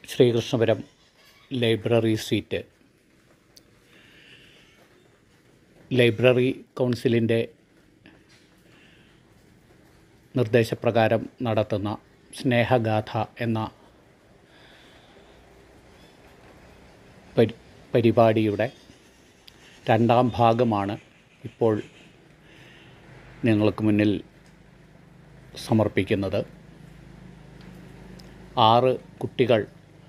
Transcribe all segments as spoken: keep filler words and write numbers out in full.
Sreekrishnapuram library seat library കൗൺസിലിൻ്റെ നിർദ്ദേശപ്രകാരം നടത്തുന്ന സ്നേഹഗാഥ എന്ന പരി പരിപാടിയുടെ രണ്ടാം ഭാഗമാണ് ഇപ്പോൾ നിങ്ങൾക്ക് മുന്നിൽ സമർപ്പിക്കുന്നത്. ആറ് കുട്ടികൾ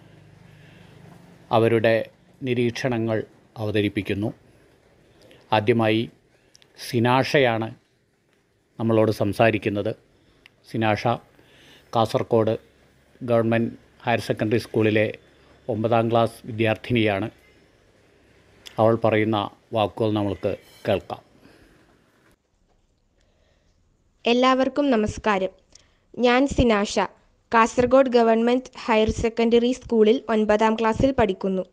അവരുടെ നിരീക്ഷണങ്ങൾ അവതരിപ്പിക്കുന്നു. ആദ്യമായി സിനാഷയാണ് നമ്മളോട് സംസാരിക്കുന്നത്. Sinasha Kasaragod government higher secondary സ്കൂളിലെ ഒമ്പതാം ക്ലാസ് വിദ്യാർത്ഥിനിയാണ്. അവൾ പറയുന്ന വാക്കുകൾ നമ്മൾക്ക് കേൾക്കാം. എല്ലാവർക്കും നമസ്കാരം. ഞാൻ Sinasha, Kasaragod government higher secondary സ്കൂളിൽ ഒൻപതാം ക്ലാസ്സിൽ പഠിക്കുന്നു.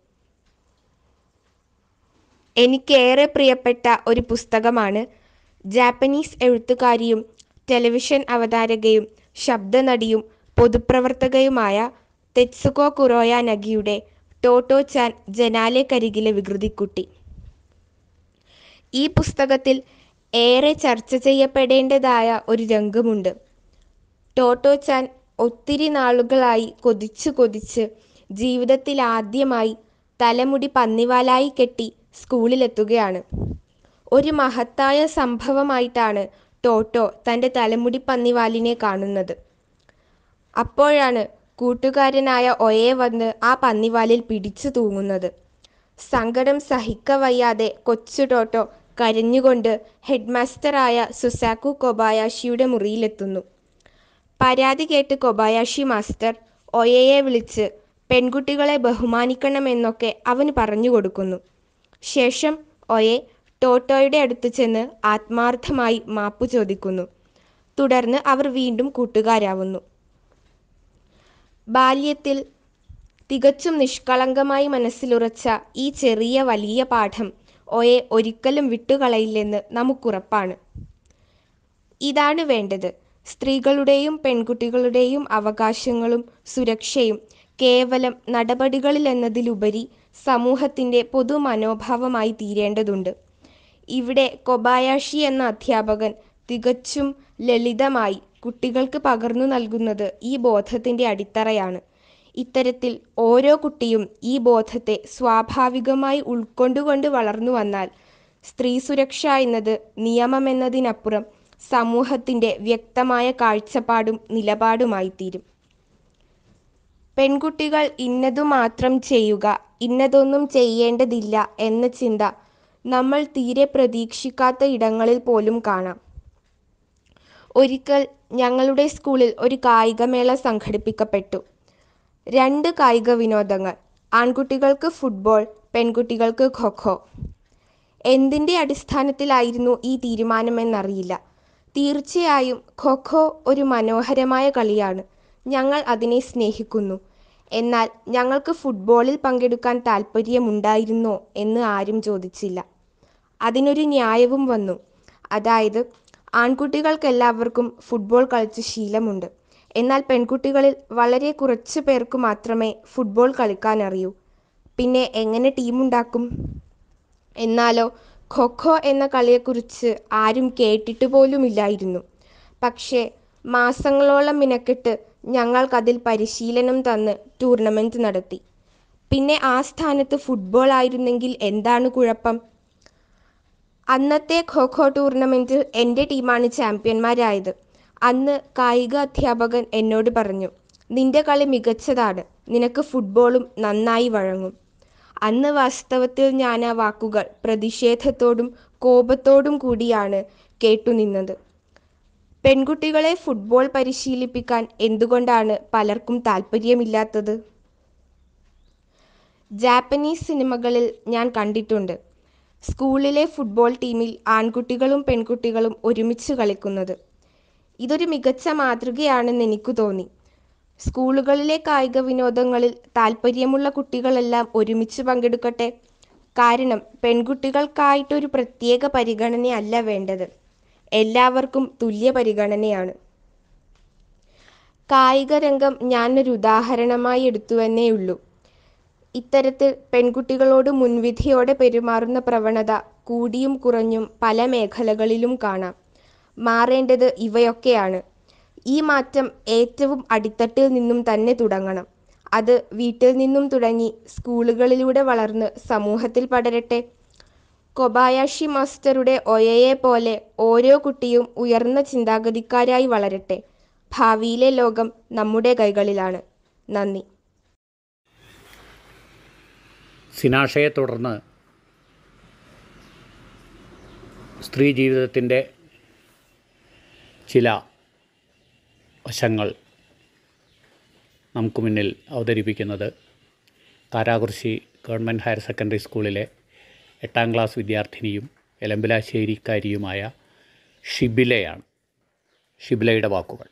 എനിക്കേറെ പ്രിയപ്പെട്ട ഒരു പുസ്തകമാണ് ജാപ്പനീസ് എഴുത്തുകാരിയും ടെലിവിഷൻ അവതാരകയും ശബ്ദനടിയും പൊതുപ്രവർത്തകയുമായ തെത്സുകോ കുറോയ നഗിയുടെ ടോട്ടോ ചാൻ ജനാലയ്ക്കരികിലെ വികൃതിക്കുട്ടി. ഈ പുസ്തകത്തിൽ ഏറെ ചർച്ച ചെയ്യപ്പെടേണ്ടതായ ഒരു രംഗമുണ്ട്. ടോട്ടോ ചാൻ ഒത്തിരി നാളുകളായി കൊതിച്ച് കൊതിച്ച് ജീവിതത്തിൽ ആദ്യമായി തലമുടി പന്നിവാലായി കെട്ടി സ്കൂളിലെത്തുകയാണ്. ഒരു മഹത്തായ സംഭവമായിട്ടാണ് ടോട്ടോ തൻ്റെ തലമുടി പന്നിവാലിനെ കാണുന്നത്. അപ്പോഴാണ് കൂട്ടുകാരനായ ഒയെ വന്ന് ആ പന്നിവാലിൽ പിടിച്ചു തൂങ്ങുന്നത്. സങ്കടം സഹിക്കവയ്യാതെ കൊച്ചു ടോട്ടോ കരഞ്ഞുകൊണ്ട് ഹെഡ് മാസ്റ്ററായ സുസാക്കു കൊബായാഷിയുടെ മുറിയിലെത്തുന്നു. പരാതി കേട്ട് കൊബായാഷി മാസ്റ്റർ ഒയയെ വിളിച്ച് പെൺകുട്ടികളെ ബഹുമാനിക്കണമെന്നൊക്കെ അവന് പറഞ്ഞു കൊടുക്കുന്നു. ശേഷം ഒയെ ടോട്ടോയുടെ അടുത്ത് ചെന്ന് ആത്മാർത്ഥമായി മാപ്പു ചോദിക്കുന്നു. തുടർന്ന് അവർ വീണ്ടും കൂട്ടുകാരാവുന്നു. ബാല്യത്തിൽ തികച്ചും നിഷ്കളങ്കമായി മനസ്സിലുറച്ച ഈ ചെറിയ വലിയ പാഠം ഒയെ ഒരിക്കലും വിട്ടുകളയില്ലെന്ന് നമുക്കുറപ്പാണ്. ഇതാണ് വേണ്ടത്. സ്ത്രീകളുടെയും പെൺകുട്ടികളുടെയും അവകാശങ്ങളും സുരക്ഷയും കേവലം നടപടികളിലെന്നതിലുപരി സമൂഹത്തിൻ്റെ പൊതു മനോഭാവമായി തീരേണ്ടതുണ്ട്. ഇവിടെ കൊബായാഷി എന്ന അധ്യാപകൻ തികച്ചും ലളിതമായി കുട്ടികൾക്ക് പകർന്നു നൽകുന്നത് ഈ ബോധത്തിൻ്റെ അടിത്തറയാണ്. ഇത്തരത്തിൽ ഓരോ കുട്ടിയും ഈ ബോധത്തെ സ്വാഭാവികമായി ഉൾക്കൊണ്ടുകൊണ്ട് വളർന്നു വന്നാൽ സ്ത്രീ സുരക്ഷ എന്നത് നിയമമെന്നതിനപ്പുറം സമൂഹത്തിൻ്റെ വ്യക്തമായ കാഴ്ചപ്പാടും നിലപാടുമായി തീരും. പെൺകുട്ടികൾ ഇന്നതു മാത്രം ചെയ്യുക, ഇന്നതൊന്നും ചെയ്യേണ്ടതില്ല എന്ന ചിന്ത നമ്മൾ തീരെ പ്രതീക്ഷിക്കാത്ത ഇടങ്ങളിൽ പോലും കാണാം. ഒരിക്കൽ ഞങ്ങളുടെ സ്കൂളിൽ ഒരു കായികമേള സംഘടിപ്പിക്കപ്പെട്ടു. രണ്ട് കായിക വിനോദങ്ങൾ, ആൺകുട്ടികൾക്ക് ഫുട്ബോൾ, പെൺകുട്ടികൾക്ക് ഖോഖോ. എന്തിൻ്റെ അടിസ്ഥാനത്തിലായിരുന്നു ഈ തീരുമാനമെന്നറിയില്ല. തീർച്ചയായും ഖോഖോ ഒരു മനോഹരമായ കളിയാണ്. ഞങ്ങൾ അതിനെ സ്നേഹിക്കുന്നു. എന്നാൽ ഞങ്ങൾക്ക് ഫുട്ബോളിൽ പങ്കെടുക്കാൻ താൽപ്പര്യമുണ്ടായിരുന്നോ എന്ന് ആരും ചോദിച്ചില്ല. അതിനൊരു ന്യായവും വന്നു. അതായത് ആൺകുട്ടികൾക്കെല്ലാവർക്കും ഫുട്ബോൾ കളിച്ച് ശീലമുണ്ട്. എന്നാൽ പെൺകുട്ടികളിൽ വളരെ കുറച്ച് പേർക്ക് മാത്രമേ ഫുട്ബോൾ കളിക്കാൻ അറിയൂ. പിന്നെ എങ്ങനെ ടീമുണ്ടാക്കും? എന്നാലോ ഖോഖോ എന്ന കളിയെക്കുറിച്ച് ആരും കേട്ടിട്ട് പോലുമില്ലായിരുന്നു. പക്ഷേ മാസങ്ങളോളം മിനക്കെട്ട് ഞങ്ങൾക്കതിൽ പരിശീലനം തന്ന് ടൂർണമെൻറ്റ് നടത്തി. പിന്നെ ആ സ്ഥാനത്ത് ഫുട്ബോൾ ആയിരുന്നെങ്കിൽ എന്താണ് കുഴപ്പം? അന്നത്തെ ഖോഖോ ടൂർണമെൻറ്റിൽ എൻ്റെ ടീമാണ് ചാമ്പ്യന്മാരായത്. അന്ന് കായിക അധ്യാപകൻ എന്നോട് പറഞ്ഞു, നിന്റെ കളി മികച്ചതാണ്, നിനക്ക് ഫുട്ബോളും നന്നായി വഴങ്ങും. അന്ന് വാസ്തവത്തിൽ ഞാൻ ആ വാക്കുകൾ പ്രതിഷേധത്തോടും കോപത്തോടും കൂടിയാണ് കേട്ടുനിന്നത്. പെൺകുട്ടികളെ ഫുട്ബോൾ പരിശീലിപ്പിക്കാൻ എന്തുകൊണ്ടാണ് പലർക്കും താൽപ്പര്യമില്ലാത്തത്? ജാപ്പനീസ് സിനിമകളിൽ ഞാൻ കണ്ടിട്ടുണ്ട് സ്കൂളിലെ ഫുട്ബോൾ ടീമിൽ ആൺകുട്ടികളും പെൺകുട്ടികളും ഒരുമിച്ച് കളിക്കുന്നത്. ഇതൊരു മികച്ച മാതൃകയാണെന്ന് എനിക്ക് തോന്നി. സ്കൂളുകളിലെ കായിക വിനോദങ്ങളിൽ താൽപ്പര്യമുള്ള കുട്ടികളെല്ലാം ഒരുമിച്ച് പങ്കെടുക്കട്ടെ. കാരണം പെൺകുട്ടികൾക്കായിട്ടൊരു പ്രത്യേക പരിഗണനയല്ല വേണ്ടത്. എല്ലാവർക്കും തുല്യ പരിഗണനയാണ്. കായിക രംഗം ഞാനൊരു ഉദാഹരണമായി എടുത്തുവെന്നേയുള്ളൂ. ഇത്തരത്തിൽ പെൺകുട്ടികളോട് മുൻവിധിയോടെ പെരുമാറുന്ന പ്രവണത കൂടിയും കുറഞ്ഞും പല മേഖലകളിലും കാണാം. മാറേണ്ടത് ഇവയൊക്കെയാണ്. ഈ മാറ്റം ഏറ്റവും അടിത്തട്ടിൽ നിന്നും തന്നെ തുടങ്ങണം. അത് വീട്ടിൽ നിന്നും തുടങ്ങി സ്കൂളുകളിലൂടെ വളർന്ന് സമൂഹത്തിൽ പടരട്ടെ. കൊബായാഷി മാസ്റ്ററുടെ ഒയയെ പോലെ ഓരോ കുട്ടിയും ഉയർന്ന ചിന്താഗതിക്കാരായി വളരട്ടെ. ഭാവിയിലെ ലോകം നമ്മുടെ കൈകളിലാണ്. നന്ദി. സിനാഷയെ തുടർന്ന് സ്ത്രീ ജീവിതത്തിൻ്റെ ചില വശങ്ങൾ നമുക്ക് മുന്നിൽ അവതരിപ്പിക്കുന്നത് കാരാകുറിശി ഗവൺമെൻറ് ഹയർ സെക്കൻഡറി സ്കൂളിലെ എട്ടാം ക്ലാസ് വിദ്യാർത്ഥിനിയും എലമ്പലാശ്ശേരിക്കാരിയുമായ ഷിബിലയാണ്. ഷിബിലയുടെ വാക്കുകൾ.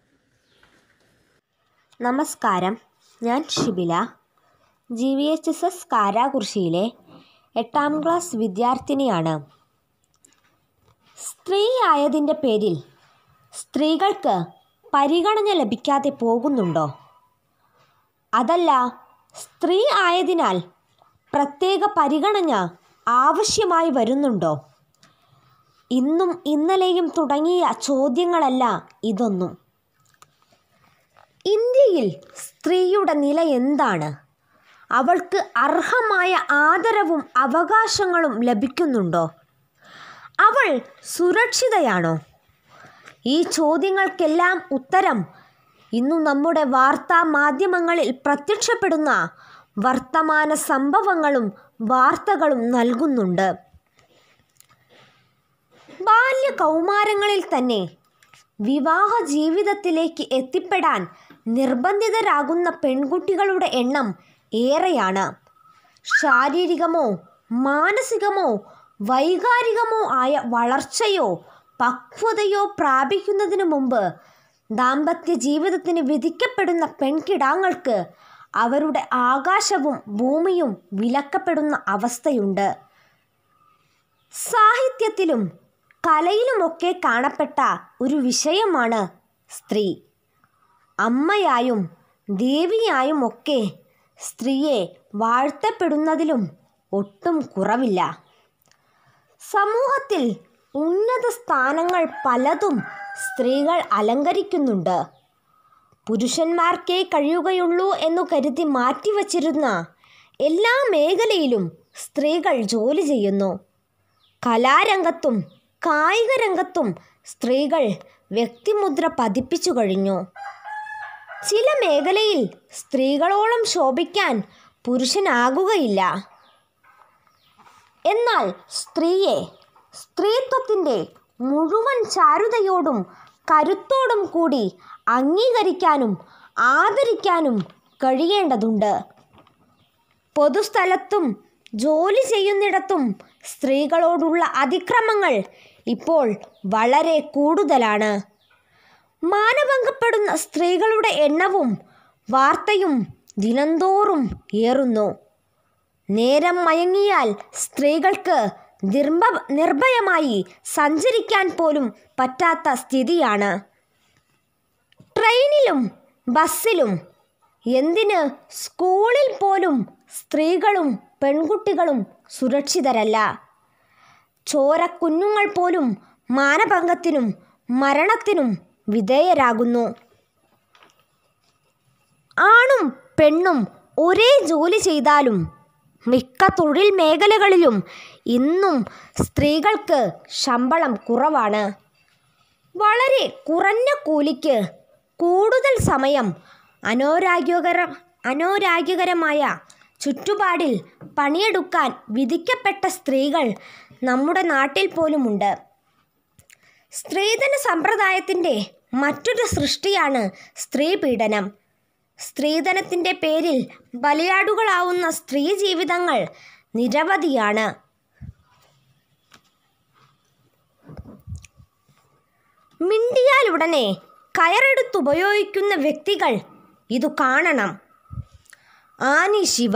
നമസ്കാരം, ഞാൻ Shibila. G V H S S കാരാകുറിശിയിലെ എട്ടാം ക്ലാസ് വിദ്യാർത്ഥിനിയാണ്. സ്ത്രീ ആയതിൻ്റെ പേരിൽ സ്ത്രീകൾക്ക് പരിഗണന ലഭിക്കാതെ പോകുന്നുണ്ടോ? അതല്ല, സ്ത്രീ ആയതിനാൽ പ്രത്യേക പരിഗണന ആവശ്യമായി വരുന്നുണ്ടോ? ഇന്നും ഇന്നലെയും തുടങ്ങിയ ചോദ്യങ്ങളല്ല ഇതൊന്നും. ഇന്ത്യയിൽ സ്ത്രീയുടെ നില എന്താണ്? അവൾക്ക് അർഹമായ ആദരവും അവകാശങ്ങളും ലഭിക്കുന്നുണ്ടോ? അവൾ സുരക്ഷിതയാണോ? ഈ ചോദ്യങ്ങൾക്കെല്ലാം ഉത്തരം ഇന്നു നമ്മുടെ വാർത്താ മാധ്യമങ്ങളിൽ പ്രത്യക്ഷപ്പെടുന്ന വർത്തമാന സംഭവങ്ങളും വാർത്തകളും നൽകുന്നുണ്ട്. ബാല്യ കൗമാരങ്ങളിൽ തന്നെ വിവാഹ ജീവിതത്തിലേക്ക് എത്തിപ്പെടാൻ നിർബന്ധിതരാകുന്ന പെൺകുട്ടികളുടെ എണ്ണം ഏറെയാണ്. ശാരീരികമോ മാനസികമോ വൈകാരികമോ ആയ വളർച്ചയോ പക്വതയോ പ്രാപിക്കുന്നതിനു മുമ്പ് ദാമ്പത്യ ജീവിതത്തിന് വിധിക്കപ്പെടുന്ന പെൺകിടാങ്ങൾക്ക് അവരുടെ ആകാശവും ഭൂമിയും വിലക്കപ്പെടുന്ന അവസ്ഥയുണ്ട്. സാഹിത്യത്തിലും കലയിലുമൊക്കെ കാണപ്പെട്ട ഒരു വിഷയമാണ് സ്ത്രീ. അമ്മയായും ദേവിയായും ഒക്കെ സ്ത്രീയെ വാഴ്ത്തപ്പെടുന്നതിലും ഒട്ടും കുറവില്ല. സമൂഹത്തിൽ ഉന്നത സ്ഥാനങ്ങൾ പലതും സ്ത്രീകൾ അലങ്കരിക്കുന്നുണ്ട്. പുരുഷന്മാർക്കേ കഴിയുകയുള്ളൂ എന്നു കരുതി മാറ്റിവച്ചിരുന്ന എല്ലാ മേഖലയിലും സ്ത്രീകൾ ജോലി ചെയ്യുന്നു. കലാരംഗത്തും കായിക രംഗത്തും സ്ത്രീകൾ വ്യക്തിമുദ്ര പതിപ്പിച്ചു കഴിഞ്ഞു. ചില മേഖലയിൽ സ്ത്രീകളോളം ശോഭിക്കാൻ പുരുഷനാകുകയില്ല. എന്നാൽ സ്ത്രീയെ സ്ത്രീത്വത്തിൻ്റെ മുഴുവൻ ചാരുതയോടും കരുത്തോടും കൂടി അംഗീകരിക്കാനും ആദരിക്കാനും കഴിയേണ്ടതുണ്ട്. പൊതുസ്ഥലത്തും ജോലി ചെയ്യുന്നിടത്തും സ്ത്രീകളോടുള്ള അതിക്രമങ്ങൾ ഇപ്പോൾ വളരെ കൂടുതലാണ്. മാനഭംഗപ്പെടുന്ന സ്ത്രീകളുടെ എണ്ണവും വാർത്തയും ദിനംതോറും ഏറുന്നു. നേരം മയങ്ങിയാൽ സ്ത്രീകൾക്ക് നിർഭ നിർഭയമായി സഞ്ചരിക്കാൻ പോലും പറ്റാത്ത സ്ഥിതിയാണ്. ട്രെയിനിലും ബസ്സിലും, എന്തിന് സ്കൂളിൽ പോലും സ്ത്രീകളും പെൺകുട്ടികളും സുരക്ഷിതരല്ല. ചോരക്കുഞ്ഞുങ്ങൾ പോലും മാനഭംഗത്തിനും മരണത്തിനും വിധേയരാകുന്നു. ആണും പെണ്ണും ഒരേ ജോലി ചെയ്താലും മിക്ക തൊഴിൽ മേഖലകളിലും ഇന്നും സ്ത്രീകൾക്ക് ശമ്പളം കുറവാണ്. വളരെ കുറഞ്ഞ കൂലിക്ക് കൂടുതൽ സമയം അനാരോഗ്യകര അനാരോഗ്യകരമായ ചുറ്റുപാടിൽ പണിയെടുക്കാൻ വിധിക്കപ്പെട്ട സ്ത്രീകൾ നമ്മുടെ നാട്ടിൽ പോലുമുണ്ട്. സ്ത്രീധന സമ്പ്രദായത്തിൻ്റെ മറ്റൊരു സൃഷ്ടിയാണ് സ്ത്രീപീഡനം. സ്ത്രീധനത്തിൻ്റെ പേരിൽ ബലിയാടുകളാവുന്ന സ്ത്രീ ജീവിതങ്ങൾ നിരവധിയാണ്. മിണ്ടിയാലുടനെ കയറെടുത്തുപയോഗിക്കുന്ന വ്യക്തികൾ ഇതു കാണണം. ആനി ശിവ,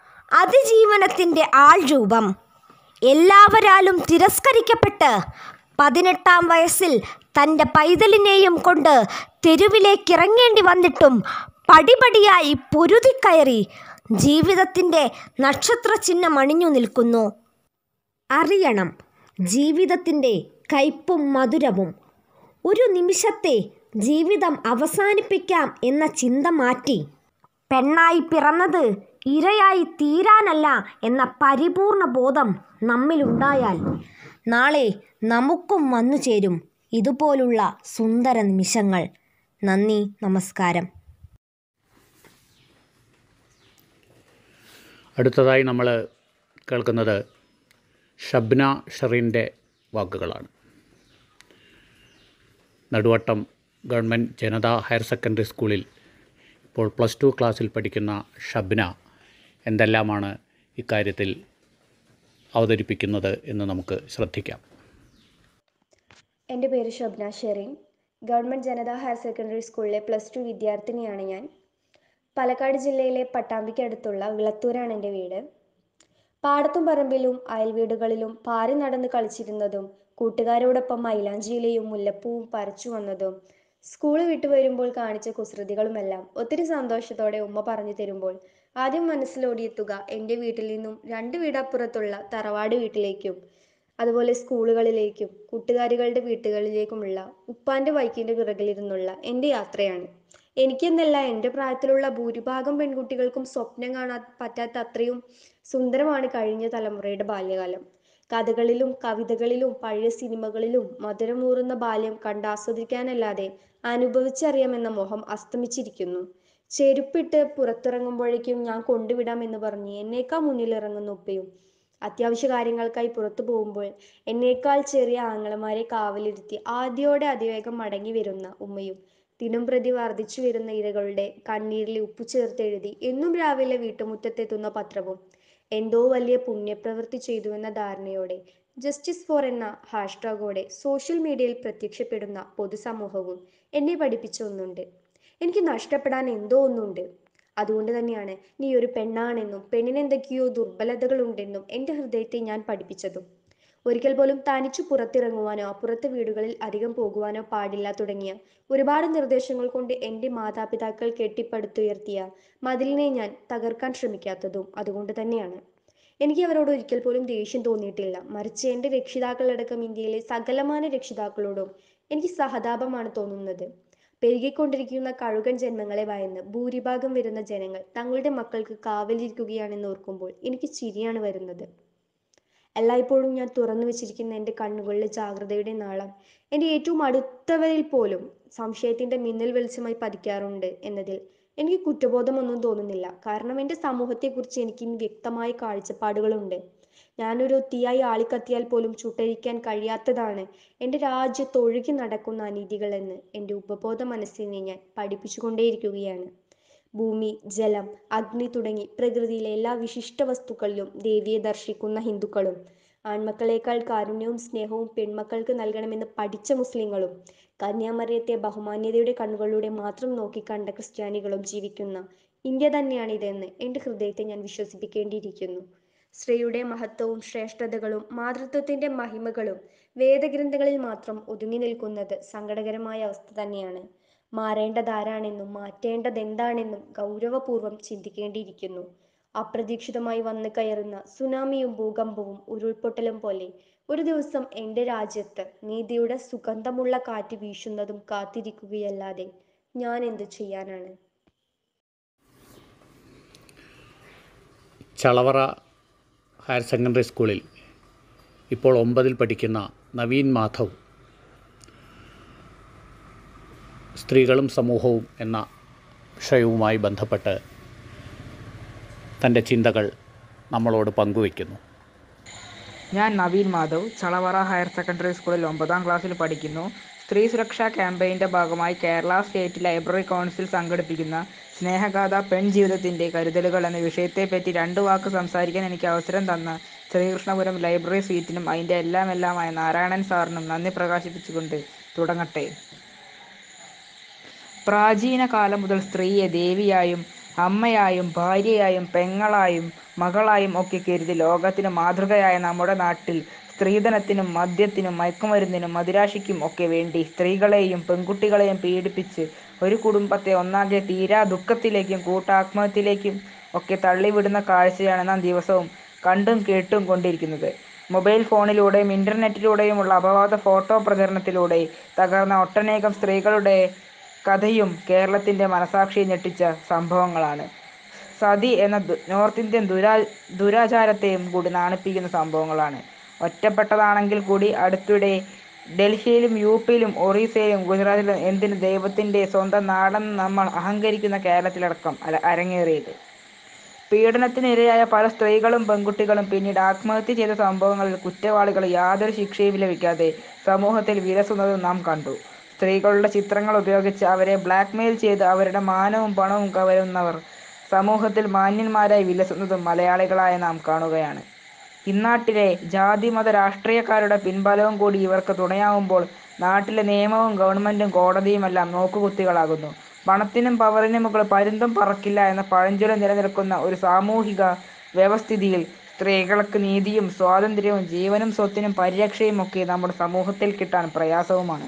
അതിജീവനത്തിൻ്റെ ആൾരൂപം, എല്ലാവരാലും തിരസ്കരിക്കപ്പെട്ട് പതിനെട്ടാം വയസ്സിൽ തൻ്റെ പൈതലിനെയും കൊണ്ട് തെരുവിലേക്കിറങ്ങേണ്ടി വന്നിട്ടും പടിപടിയായി പൊരുതിക്കയറി ജീവിതത്തിൻ്റെ നക്ഷത്രചിഹ്നം അണിഞ്ഞു നിൽക്കുന്നു. അറിയണം ജീവിതത്തിൻ്റെ കയ്പും മധുരവും. ഒരു നിമിഷത്തെ ജീവിതം അവസാനിപ്പിക്കാം എന്ന ചിന്ത മാറ്റി പെണ്ണായി പിറന്നത് ഇരയായി തീരാനല്ല എന്ന പരിപൂർണ ബോധം നമ്മിലുണ്ടായാൽ നാളെ നമുക്കും വന്നു ചേരും ഇതുപോലുള്ള സുന്ദര നിമിഷങ്ങൾ. നന്ദി, നമസ്കാരം. അടുത്തതായി നമ്മൾ കേൾക്കുന്നത് ഷബ്ന ഷെറിൻ്റെ വാക്കുകളാണ്. Naduvattam government Janata higher secondary സ്കൂളിൽ ഇപ്പോൾ പ്ലസ് ടു ക്ലാസ്സിൽ പഠിക്കുന്ന ഷബ്ന എന്തെല്ലാമാണ് ഇക്കാര്യത്തിൽ അവതരിപ്പിക്കുന്നത് എന്ന് നമുക്ക് ശ്രദ്ധിക്കാം. എൻ്റെ പേര് Shabna Sherin. Government Janata higher secondary സ്കൂളിലെ പ്ലസ് ടു വിദ്യാർത്ഥിനിയാണ് ഞാൻ. പാലക്കാട് ജില്ലയിലെ പട്ടാമ്പിക്കടുത്തുള്ള വിളത്തൂരാണ് എൻ്റെ വീട്. പാടത്തും പറമ്പിലും അയൽവീടുകളിലും പാറി നടന്ന് കളിച്ചിരുന്നതും കൂട്ടുകാരോടൊപ്പം മൈലാഞ്ചിയിലെയും മുല്ലപ്പൂവും പറിച്ചു വന്നതും സ്കൂൾ വിട്ടു വരുമ്പോൾ കാണിച്ച കുസൃതികളുമെല്ലാം ഒത്തിരി സന്തോഷത്തോടെ ഉമ്മ പറഞ്ഞു തരുമ്പോൾ ആദ്യം മനസ്സിലോടിയെത്തുക എൻ്റെ വീട്ടിൽ നിന്നും രണ്ട് വീടപ്പുറത്തുള്ള തറവാട് വീട്ടിലേക്കും അതുപോലെ സ്കൂളുകളിലേക്കും കൂട്ടുകാരികളുടെ വീട്ടുകളിലേക്കുമുള്ള ഉപ്പാൻ്റെ ബൈക്കിൻ്റെ പിറകിലിരുന്നുള്ള എൻ്റെ യാത്രയാണ്. എനിക്കെന്നല്ല, എൻ്റെ പ്രായത്തിലുള്ള ഭൂരിഭാഗം പെൺകുട്ടികൾക്കും സ്വപ്നം കാണാൻ പറ്റാത്ത അത്രയും സുന്ദരമാണ് കഴിഞ്ഞ തലമുറയുടെ ബാല്യകാലം. കഥകളിലും കവിതകളിലും പഴയ സിനിമകളിലും മധുരമൂറുന്ന ബാല്യം കണ്ടാസ്വദിക്കാനല്ലാതെ അനുഭവിച്ചറിയാമെന്ന മോഹം അസ്തമിച്ചിരിക്കുന്നു. ചെരുപ്പിട്ട് പുറത്തിറങ്ങുമ്പോഴേക്കും ഞാൻ കൊണ്ടുവിടാമെന്ന് പറഞ്ഞ് എന്നേക്കാൾ മുന്നിലിറങ്ങുന്ന ഉപ്പയും അത്യാവശ്യ കാര്യങ്ങൾക്കായി പുറത്തു പോകുമ്പോൾ എന്നേക്കാൾ ചെറിയ ആങ്ങളമാരെ കാവലിരുത്തി ആദ്യോടെ അതിവേഗം മടങ്ങി വരുന്ന ഉമ്മയും ദിനം പ്രതി വർദ്ധിച്ചു വരുന്ന ഇരകളുടെ കണ്ണീരിൽ ഉപ്പു ചേർത്തെഴുതി എന്നും രാവിലെ വീട്ടുമുറ്റത്തെത്തുന്ന പത്രവും എന്തോ വലിയ പുണ്യപ്രവൃത്തി ചെയ്തുവെന്ന ധാരണയോടെ ജസ്റ്റിസ് ഫോർ എന്ന ഹാഷ്ടാഗോടെ സോഷ്യൽ മീഡിയയിൽ പ്രത്യക്ഷപ്പെടുന്ന പൊതുസമൂഹവും എന്നെ പഠിപ്പിച്ച ഒന്നുണ്ട്. എനിക്ക് നഷ്ടപ്പെടാൻ എന്തോ ഒന്നുണ്ട്. അതുകൊണ്ട് തന്നെയാണ് നീ ഒരു പെണ്ണാണെന്നും പെണ്ണിനെന്തൊക്കെയോ ദുർബലതകളുണ്ടെന്നും എൻ്റെ ഹൃദയത്തെ ഞാൻ പഠിപ്പിച്ചതും. ഒരിക്കൽ പോലും തനിച്ചു പുറത്തിറങ്ങുവാനോ അപ്പുറത്തെ വീടുകളിൽ അധികം പോകുവാനോ പാടില്ല തുടങ്ങിയ ഒരുപാട് നിർദ്ദേശങ്ങൾ കൊണ്ട് എൻ്റെ മാതാപിതാക്കൾ കെട്ടിപ്പടുത്തുയർത്തിയ മതിലിനെ ഞാൻ തകർക്കാൻ ശ്രമിക്കാത്തതും അതുകൊണ്ട് തന്നെയാണ്. എനിക്ക് അവരോട് ഒരിക്കൽ പോലും ദേഷ്യം തോന്നിയിട്ടില്ല. മറിച്ച് എൻ്റെ രക്ഷിതാക്കളടക്കം ഇന്ത്യയിലെ സകലമാന രക്ഷിതാക്കളോടും എനിക്ക് സഹതാപമാണ് തോന്നുന്നത്. പെരുകിക്കൊണ്ടിരിക്കുന്ന കഴുകൻ ജന്മങ്ങളെ ഭയന്ന് ഭൂരിഭാഗം വരുന്ന ജനങ്ങൾ തങ്ങളുടെ മക്കൾക്ക് കാവലിരിക്കുകയാണെന്ന് ഓർക്കുമ്പോൾ എനിക്ക് ചിരിയാണ് വരുന്നത്. എല്ലായ്പ്പോഴും ഞാൻ തുറന്നു വെച്ചിരിക്കുന്ന എൻ്റെ കണ്ണുകളിലെ ജാഗ്രതയുടെ നാളം എൻ്റെ ഏറ്റവും അടുത്തവരിൽ പോലും സംശയത്തിൻ്റെ മിന്നൽ വെളിച്ചമായി പതിക്കാറുണ്ട് എന്നതിൽ എനിക്ക് കുറ്റബോധമൊന്നും തോന്നുന്നില്ല. കാരണം എൻ്റെ സമൂഹത്തെക്കുറിച്ച് എനിക്ക് ഇനി വ്യക്തമായ കാഴ്ചപ്പാടുകളുണ്ട്. ഞാനൊരു തീയായി ആളിക്കത്തിയാൽ പോലും ചുട്ടരിക്കാൻ കഴിയാത്തതാണ് എൻ്റെ രാജ്യത്ത് ഒഴുകി നടക്കുന്ന അനീതികളെന്ന് എൻ്റെ ഉപബോധ മനസ്സിനെ ഞാൻ പഠിപ്പിച്ചുകൊണ്ടേയിരിക്കുകയാണ്. ഭൂമി, ജലം, അഗ്നി തുടങ്ങി പ്രകൃതിയിലെ എല്ലാ വിശിഷ്ട വസ്തുക്കളിലും ദേവിയെ ദർശിക്കുന്ന ഹിന്ദുക്കളും ആൺമക്കളേക്കാൾ കാരുണ്യവും സ്നേഹവും പെൺമക്കൾക്ക് നൽകണമെന്ന് പഠിച്ച മുസ്ലിങ്ങളും കന്യാമറിയത്തെ ബഹുമാന്യതയുടെ കണ്ണുകളിലൂടെ മാത്രം നോക്കിക്കണ്ട ക്രിസ്ത്യാനികളും ജീവിക്കുന്ന ഇന്ത്യ തന്നെയാണിതെന്ന് എൻ്റെ ഹൃദയത്തെ ഞാൻ വിശ്വസിപ്പിക്കേണ്ടിയിരിക്കുന്നു. സ്ത്രീയുടെ മഹത്വവും ശ്രേഷ്ഠതകളും മാതൃത്വത്തിൻ്റെ മഹിമകളും വേദഗ്രന്ഥങ്ങളിൽ മാത്രം ഒതുങ്ങി നിൽക്കുന്നത് സങ്കടകരമായ അവസ്ഥ തന്നെയാണ്. മാറേണ്ടതാരാണെന്നും മാറ്റേണ്ടതെന്താണെന്നും ഗൗരവപൂർവ്വം ചിന്തിക്കേണ്ടിയിരിക്കുന്നു. അപ്രതീക്ഷിതമായി വന്നു കയറുന്ന സുനാമിയും ഭൂകമ്പവും ഉരുൾപൊട്ടലും പോലെ ഒരു ദിവസം എൻ്റെ രാജ്യത്ത് നീതിയുടെ സുഗന്ധമുള്ള കാറ്റ് വീശുന്നതും കാത്തിരിക്കുകയല്ലാതെ ഞാൻ എന്ത് ചെയ്യാനാണ്? ചളവറ ഹയർ സെക്കൻഡറി സ്കൂളിൽ ഇപ്പോൾ ഒമ്പതിൽ പഠിക്കുന്ന നവീൻ മാധവ് സ്ത്രീകളും സമൂഹവും എന്ന വിഷയവുമായി ബന്ധപ്പെട്ട് തൻ്റെ ചിന്തകൾ നമ്മളോട് പങ്കുവയ്ക്കുന്നു. ഞാൻ നവീൻ മാധവ്, ചളവറ ഹയർ സെക്കൻഡറി സ്കൂളിൽ ഒമ്പതാം ക്ലാസ്സിൽ പഠിക്കുന്നു. സ്ത്രീ സുരക്ഷാ ക്യാമ്പയിൻ്റെ ഭാഗമായി കേരള സ്റ്റേറ്റ് ലൈബ്രറി കൗൺസിൽ സംഘടിപ്പിക്കുന്ന സ്നേഹഗാഥ പെൺ ജീവിതത്തിൻ്റെ കരുതലുകൾ എന്ന വിഷയത്തെപ്പറ്റി രണ്ട് വാക്ക് സംസാരിക്കാൻ എനിക്ക് അവസരം തന്ന ശ്രീകൃഷ്ണപുരം ലൈബ്രറി സീറ്റിനും അതിൻ്റെ എല്ലാം എല്ലാമായ നാരായണൻ സാറിനും നന്ദി പ്രകാശിപ്പിച്ചുകൊണ്ട് തുടങ്ങട്ടെ. പ്രാചീന കാലം മുതൽ സ്ത്രീയെ ദേവിയായും അമ്മയായും ഭാര്യയായും പെങ്ങളായും മകളായും ഒക്കെ കരുതി ലോകത്തിന് മാതൃകയായ നമ്മുടെ നാട്ടിൽ സ്ത്രീധനത്തിനും മദ്യത്തിനും മയക്കുമരുന്നിനും മദിരാശിക്കും ഒക്കെ വേണ്ടി സ്ത്രീകളെയും പെൺകുട്ടികളെയും പീഡിപ്പിച്ച് ഒരു കുടുംബത്തെ ഒന്നാകെ തീരാ ദുഃഖത്തിലേക്കും കൂട്ടാത്മഹത്യയിലേക്കും ഒക്കെ തള്ളിവിടുന്ന കാഴ്ചയാണ് നാം ദിവസവും കണ്ടും കേട്ടും കൊണ്ടിരിക്കുന്നത്. മൊബൈൽ ഫോണിലൂടെയും ഇന്റർനെറ്റിലൂടെയുമുള്ള അപവാദ ഫോട്ടോ പ്രചരണത്തിലൂടെ തകർന്ന ഒട്ടനേകം സ്ത്രീകളുടെ കഥയും കേരളത്തിന്റെ മനസാക്ഷിയെ ഞെട്ടിച്ച സംഭവങ്ങളാണ്. സതി എന്ന നോർത്ത് ഇന്ത്യൻ ദുരാ ദുരാചാരത്തെയും കൂടി നാണിപ്പിക്കുന്ന സംഭവങ്ങളാണ്. ഒറ്റപ്പെട്ടതാണെങ്കിൽ കൂടി അടുത്തിടെ ഡൽഹിയിലും യു പിയിലും ഒറീസയിലും ഗുജറാത്തിലും എന്തിന് ദൈവത്തിന്റെ സ്വന്തം നാടെന്ന് നമ്മൾ അഹങ്കരിക്കുന്ന കേരളത്തിലടക്കം അരങ്ങേറിയത്. പീഡനത്തിനിരയായ പല സ്ത്രീകളും പെൺകുട്ടികളും പിന്നീട് ആത്മഹത്യ ചെയ്ത സംഭവങ്ങളിൽ കുറ്റവാളികൾ യാതൊരു ശിക്ഷയും ലഭിക്കാതെ സമൂഹത്തിൽ വിലസുന്നതും നാം കണ്ടു. സ്ത്രീകളുടെ ചിത്രങ്ങൾ ഉപയോഗിച്ച് അവരെ ബ്ലാക്ക് മെയിൽ ചെയ്ത് അവരുടെ മാനവും പണവും കവരുന്നവർ സമൂഹത്തിൽ മാന്യന്മാരായി വിലസുന്നതും മലയാളികളായ നാം കാണുകയാണ്. ഇന്നാട്ടിലെ ജാതി മത രാഷ്ട്രീയക്കാരുടെ പിൻബലവും കൂടി ഇവർക്ക് തുണയാവുമ്പോൾ നാട്ടിലെ നിയമവും ഗവൺമെന്റും കോടതിയുമെല്ലാം നോക്കുകുത്തികളാകുന്നു. പണത്തിനും പവറിനും മുകളിൽ പരുന്തും പറക്കില്ല എന്ന പഴഞ്ചൊല്ല് നിലനിൽക്കുന്ന ഒരു സാമൂഹിക വ്യവസ്ഥിതിയിൽ സ്ത്രീകൾക്ക് നീതിയും സ്വാതന്ത്ര്യവും ജീവനും സ്വത്തിനും പരിരക്ഷയും ഒക്കെ നമ്മുടെ സമൂഹത്തിൽ കിട്ടാൻ പ്രയാസവുമാണ്.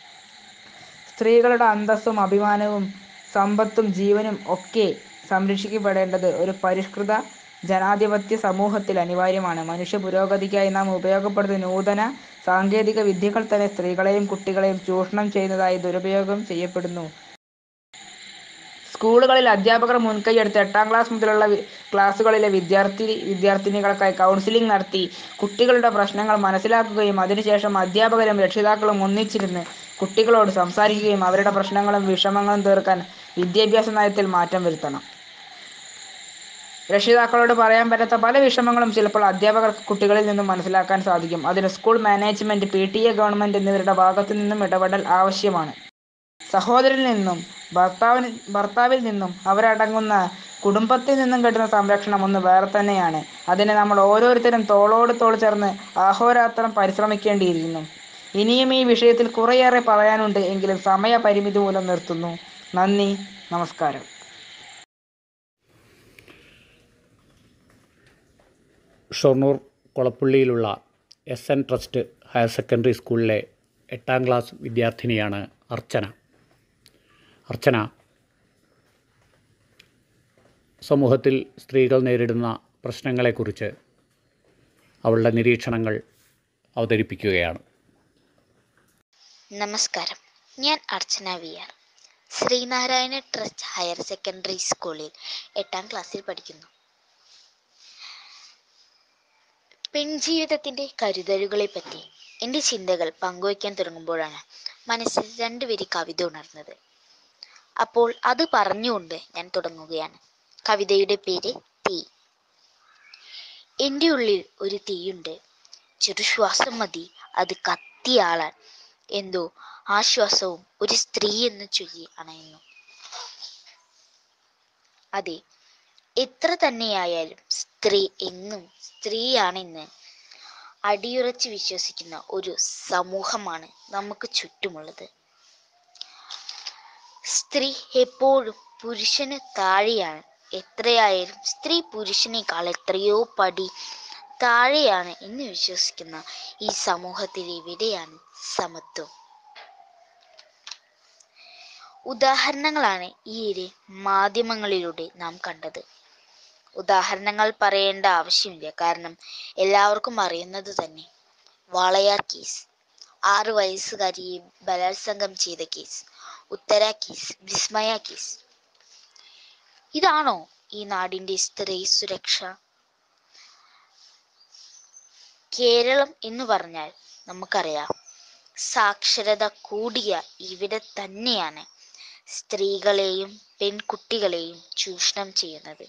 സ്ത്രീകളുടെ അന്തസ്സും അഭിമാനവും സമ്പത്തും ജീവനും ഒക്കെ സംരക്ഷിക്കപ്പെടേണ്ടത് ഒരു പരിഷ്കൃത ജനാധിപത്യ സമൂഹത്തിൽ അനിവാര്യമാണ്. മനുഷ്യ പുരോഗതിക്കായി നാം ഉപയോഗപ്പെടുത്തുന്ന നൂതന സാങ്കേതിക വിദ്യകൾ തന്നെ സ്ത്രീകളെയും കുട്ടികളെയും ചൂഷണം ചെയ്യുന്നതായി ദുരുപയോഗം ചെയ്യപ്പെടുന്നു. സ്കൂളുകളിൽ അധ്യാപകർ മുൻകൈയെടുത്ത് എട്ടാം ക്ലാസ് മുതലുള്ള ക്ലാസുകളിലെ വിദ്യാർത്ഥി വിദ്യാർത്ഥിനികൾക്കായി കൗൺസിലിംഗ് നടത്തി കുട്ടികളുടെ പ്രശ്നങ്ങൾ മനസ്സിലാക്കുകയും അതിനുശേഷം അധ്യാപകരും രക്ഷിതാക്കളും ഒന്നിച്ചിരുന്ന് കുട്ടികളോട് സംസാരിക്കുകയും അവരുടെ പ്രശ്നങ്ങളും വിഷമങ്ങളും തീർക്കാൻ വിദ്യാഭ്യാസ നയത്തിൽ മാറ്റം വരുത്തണം. രക്ഷിതാക്കളോട് പറയാൻ പറ്റാത്ത പല വിഷമങ്ങളും ചിലപ്പോൾ അധ്യാപകർക്ക് കുട്ടികളിൽ നിന്നും മനസ്സിലാക്കാൻ സാധിക്കും. അതിന് school management, P T A, government എന്നിവരുടെ ഭാഗത്തു നിന്നും ഇടപെടൽ ആവശ്യമാണ്. സഹോദരനിൽ നിന്നും ഭർത്താവിന് ഭർത്താവിൽ നിന്നും അവരടങ്ങുന്ന കുടുംബത്തിൽ നിന്നും കിട്ടുന്ന സംരക്ഷണം ഒന്ന് വേറെ തന്നെയാണ്. അതിന് നമ്മൾ ഓരോരുത്തരും തോളോട് തോൾ ചേർന്ന് അഹോരാത്രം പരിശ്രമിക്കേണ്ടിയിരിക്കുന്നു. ഇനിയും ഈ വിഷയത്തിൽ കുറേയേറെ പറയാനുണ്ട്. എങ്കിലും സമയപരിമിതി മൂലം നിർത്തുന്നു. നന്ദി, നമസ്കാരം. ഷൊർണൂർ കൊളപ്പുള്ളിയിലുള്ള S N trust higher secondary സ്കൂളിലെ എട്ടാം ക്ലാസ് വിദ്യാർത്ഥിനിയാണ് അർച്ചന. അർച്ചന സമൂഹത്തിൽ സ്ത്രീകൾ നേരിടുന്ന പ്രശ്നങ്ങളെക്കുറിച്ച് അവളുടെ നിരീക്ഷണങ്ങൾ അവതരിപ്പിക്കുകയാണ്. നമസ്കാരം, ഞാൻ Archana V R. Sreenarayana trust higher secondary സ്കൂളിൽ എട്ടാം ക്ലാസ്സിൽ പഠിക്കുന്നു. പെൺജീവിതത്തിൻ്റെ കരുതലുകളെപ്പറ്റി എൻ്റെ ചിന്തകൾ പങ്കുവയ്ക്കാൻ തുടങ്ങുമ്പോഴാണ് മനസ്സിൽ രണ്ടുപേരി കവിത ഉണർന്നത്. അപ്പോൾ അത് പറഞ്ഞുകൊണ്ട് ഞാൻ തുടങ്ങുകയാണ്. കവിതയുടെ പേര് തീ. എൻ്റെ ഉള്ളിൽ ഒരു തീയുണ്ട്, ചെറുശ്വാസം മതി അത് കത്തിയാളാൻ. എന്തോ ആശ്വാസവും ഒരു സ്ത്രീ എന്ന് ചൊല്ലി അണയുന്നു. അതെ, എത്ര തന്നെയായാലും സ്ത്രീ എന്നും സ്ത്രീയാണെന്ന് അടിയുറച്ച് വിശ്വസിക്കുന്ന ഒരു സമൂഹമാണ് നമുക്ക് ചുറ്റുമുള്ളത്. സ്ത്രീ എപ്പോഴും പുരുഷന് താഴെയാണ്. എത്രയായാലും സ്ത്രീ പുരുഷനേക്കാൾ എത്രയോ പടി താഴെയാണ് എന്ന് വിശ്വസിക്കുന്ന ഈ സമൂഹത്തിൽ എവിടെയാണ് സമത്വം? ഉദാഹരണങ്ങളാണ് ഈയിടെ മാധ്യമങ്ങളിലൂടെ നാം കണ്ടത്. ഉദാഹരണങ്ങൾ പറയേണ്ട ആവശ്യമില്ല, കാരണം എല്ലാവർക്കും അറിയുന്നത് തന്നെ. വാളയാർ കേസ്, ആറ് വയസ്സുകാരിയെ ബലാത്സംഗം ചെയ്ത case, Uthra case, Vismaya case. ഇതാണോ ഈ നാടിൻ്റെ സ്ത്രീ സുരക്ഷ? കേരളം എന്ന് പറഞ്ഞാൽ നമുക്കറിയാം, സാക്ഷരത കൂടിയ ഇവിടെ തന്നെയാണ് സ്ത്രീകളെയും പെൺകുട്ടികളെയും ചൂഷണം ചെയ്യുന്നത്.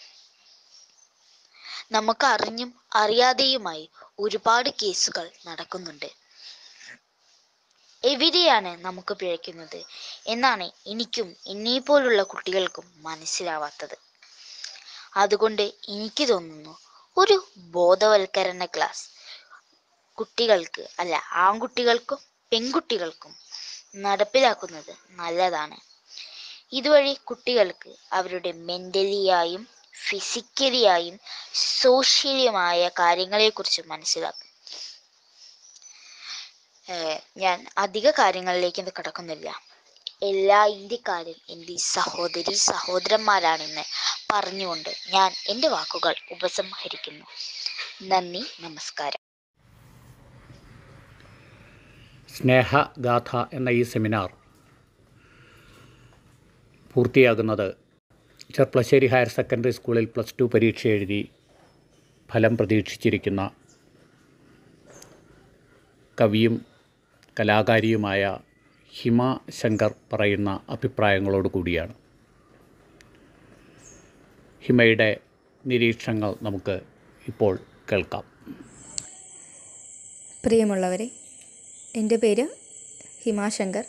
നമുക്ക് അറിഞ്ഞും അറിയാതെയുമായി ഒരുപാട് കേസുകൾ നടക്കുന്നുണ്ട്. എവിടെയാണ് നമുക്ക് പിഴയ്ക്കുന്നത് എന്നാണ് എനിക്കും എന്നെ പോലുള്ള കുട്ടികൾക്കും മനസ്സിലാവാത്തത്. അതുകൊണ്ട് എനിക്ക് തോന്നുന്നു, ഒരു ബോധവൽക്കരണ ക്ലാസ് കുട്ടികൾക്ക് അല്ല ആൺകുട്ടികൾക്കും പെൺകുട്ടികൾക്കും നടപ്പിലാക്കുന്നത് നല്ലതാണ്. ഇതുവഴി കുട്ടികൾക്ക് അവരുടെ മെന്റലിയായും ഫിസിക്കലിയായും സോഷ്യലിയുമായ കാര്യങ്ങളെക്കുറിച്ച് മനസ്സിലാക്കും. ഏഹ് ഞാൻ അധിക കാര്യങ്ങളിലേക്ക് കടക്കുന്നില്ല. എല്ലാ ഇന്ത്യക്കാരും എൻ്റെ സഹോദരി സഹോദരന്മാരാണെന്ന് പറഞ്ഞുകൊണ്ട് ഞാൻ എൻ്റെ വാക്കുകൾ ഉപസംഹരിക്കുന്നു. നന്ദി, നമസ്കാരം. സ്നേഹഗാഥ എന്ന ഈ സെമിനാർ പൂർത്തിയാകുന്നത് ചെർപ്പളശ്ശേരി ഹയർ സെക്കൻഡറി സ്കൂളിൽ പ്ലസ് ടു പരീക്ഷ എഴുതി ഫലം പ്രതീക്ഷിച്ചിരിക്കുന്ന കവിയും കലാകാരിയുമായ ഹിമ ശങ്കർ പറയുന്ന അഭിപ്രായങ്ങളോട് കൂടിയാണ്. ഹിമയുടെ നിരീക്ഷണങ്ങൾ നമുക്ക് ഇപ്പോൾ കേൾക്കാം. പ്രിയമുള്ളവരെ, എൻ്റെ പേര് ഹിമ ശങ്കർ.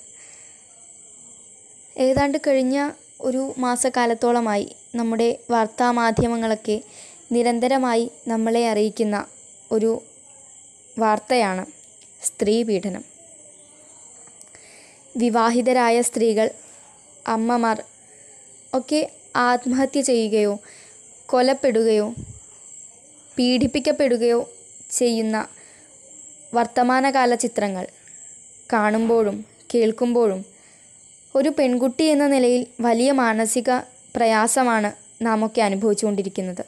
ഏതാണ്ട് കഴിഞ്ഞ ഒരു മാസക്കാലത്തോളമായി നമ്മുടെ വാർത്താമാധ്യമങ്ങളൊക്കെ നിരന്തരമായി നമ്മളെ അറിയിക്കുന്ന ഒരു വാർത്തയാണ് സ്ത്രീ പീഡനം. വിവാഹിതരായ സ്ത്രീകൾ, അമ്മമാർ ഒക്കെ ആത്മഹത്യ ചെയ്യുകയോ കൊലപ്പെടുകയോ പീഡിപ്പിക്കപ്പെടുകയോ ചെയ്യുന്ന വർത്തമാനകാല ചിത്രങ്ങൾ കാണുമ്പോഴും കേൾക്കുമ്പോഴും ഒരു പെൺകുട്ടി എന്ന നിലയിൽ വലിയ മാനസിക പ്രയാസമാണ് നാമൊക്കെ അനുഭവിച്ചുകൊണ്ടിരിക്കുന്നത്.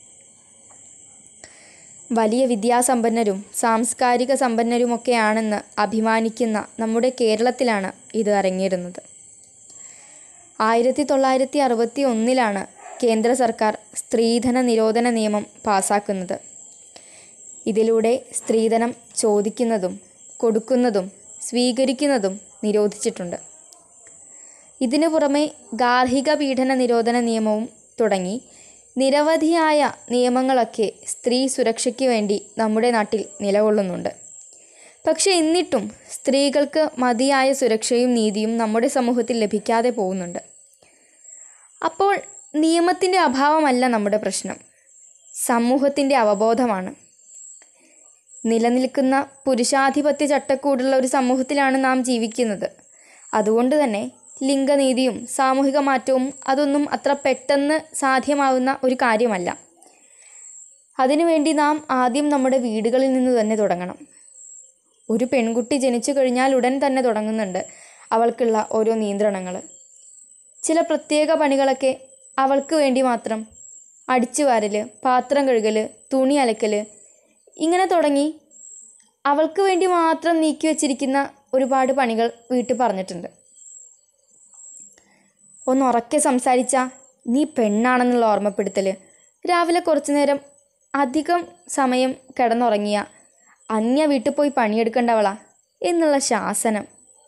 വലിയ വിദ്യാസമ്പന്നരും സാംസ്കാരിക സമ്പന്നരുമൊക്കെയാണെന്ന് അഭിമാനിക്കുന്ന നമ്മുടെ കേരളത്തിലാണ് ഇത് അരങ്ങേറുന്നത്. ആയിരത്തി തൊള്ളായിരത്തി അറുപത്തി ഒന്നിലാണ് കേന്ദ്ര സർക്കാർ സ്ത്രീധന നിരോധന നിയമം പാസാക്കുന്നത്. ഇതിലൂടെ സ്ത്രീധനം ചോദിക്കുന്നതും കൊടുക്കുന്നതും സ്വീകരിക്കുന്നതും നിരോധിച്ചിട്ടുണ്ട്. ഇതിനു പുറമെ ഗാർഹിക പീഡന നിരോധന നിയമവും തുടങ്ങി നിരവധിയായ നിയമങ്ങളൊക്കെ സ്ത്രീ സുരക്ഷയ്ക്ക് വേണ്ടി നമ്മുടെ നാട്ടിൽ നിലകൊള്ളുന്നുണ്ട്. പക്ഷേ എന്നിട്ടും സ്ത്രീകൾക്ക് മതിയായ സുരക്ഷയും നീതിയും നമ്മുടെ സമൂഹത്തിൽ ലഭിക്കാതെ പോകുന്നുണ്ട്. അപ്പോൾ നിയമത്തിൻ്റെ അഭാവമല്ല നമ്മുടെ പ്രശ്നം, സമൂഹത്തിൻ്റെ അവബോധമാണ്. നിലനിൽക്കുന്ന പുരുഷാധിപത്യ ചട്ടക്കൂടുള്ള ഒരു സമൂഹത്തിലാണ് നാം ജീവിക്കുന്നത്. അതുകൊണ്ട് തന്നെ ലിംഗനീതിയും സാമൂഹിക മാറ്റവും അതൊന്നും അത്ര പെട്ടെന്ന് സാധ്യമാവുന്ന ഒരു കാര്യമല്ല. അതിനുവേണ്ടി നാം ആദ്യം നമ്മുടെ വീടുകളിൽ നിന്ന് തന്നെ തുടങ്ങണം. ഒരു പെൺകുട്ടി ജനിച്ചു കഴിഞ്ഞാൽ ഉടൻ തന്നെ തുടങ്ങുന്നുണ്ട് അവൾക്കുള്ള ഓരോ നിയന്ത്രണങ്ങൾ. ചില പ്രത്യേക പണികളൊക്കെ അവൾക്ക് വേണ്ടി മാത്രം, അടിച്ചു വാരൽ, പാത്രം കഴുകൽ, തുണി അലക്കൽ, ഇങ്ങനെ തുടങ്ങി അവൾക്ക് വേണ്ടി മാത്രം നീക്കി വച്ചിരിക്കുന്ന ഒരുപാട് പണികൾ വീട്ടിൽ പറഞ്ഞിട്ടുണ്ട്. ഒന്ന് ഉറക്കെ സംസാരിച്ചാൽ നീ പെണ്ണാണെന്നുള്ള ഓർമ്മപ്പെടുത്തൽ, രാവിലെ കുറച്ചു നേരം അധികം സമയം കിടന്നുറങ്ങിയ അന്യ വീട്ടിൽ പോയി പണിയെടുക്കേണ്ടവളാ എന്നുള്ള ശാസനം.